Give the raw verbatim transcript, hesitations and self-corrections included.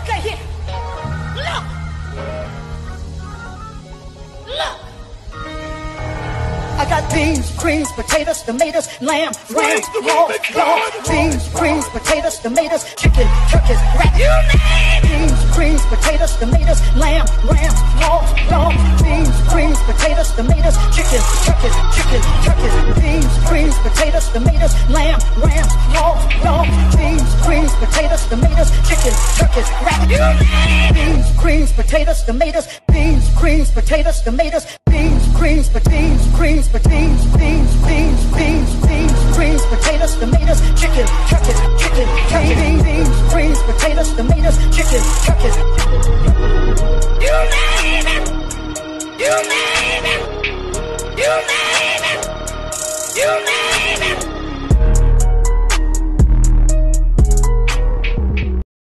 Look at here. Look. Look. I got beans, greens, potatoes, tomatoes, lamb, ram, raw, dog, beans, greens, potatoes, tomatoes, chicken, turkeys, rat, you name beans, greens, potatoes, tomatoes, lamb, ram, raw, dog, beans, greens, potatoes, tomatoes, chicken, turkeys, chicken, turkeys, beans, greens, potatoes, tomatoes, lamb, ram, raw, dog, beans, greens, potatoes, tomatoes, chicken, turkeys, rat, you name beans, greens, potatoes, tomatoes, beans, greens, potatoes, tomatoes, beans, greens, beans, greens, beans, beans, beans, beans, beans, greens, potatoes, tomatoes, chicken, turkeys, chicken, turkey, beans, greens, potatoes, tomatoes, chicken, turkeys.